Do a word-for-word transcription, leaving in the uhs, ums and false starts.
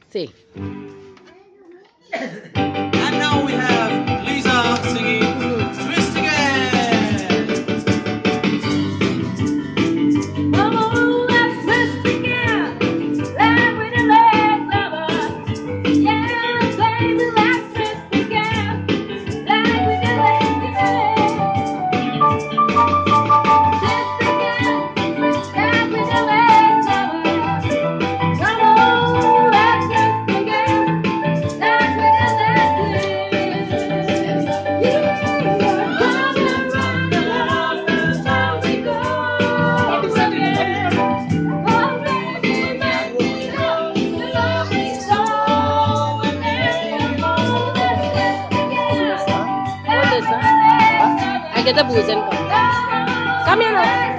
See. And now we have Lisa singing Twist Again. Oh, let's twist again, like with a leg lover. Yeah, baby, let's twist again, like with a leg lover. Twist again, like with a leg lover. Come on, let's twist again, like with a leg lover. Yeah, come around the love is how we go. Oh, baby, make me know the love is so inevitable. Let's twist again, What is like with that? a leg lover. I get a booze and come. Come here now.